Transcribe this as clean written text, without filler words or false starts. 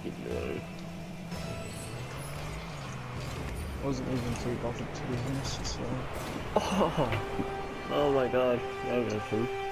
No. Wasn't even too bothered to be honest, so... Oh, oh my god, that was true.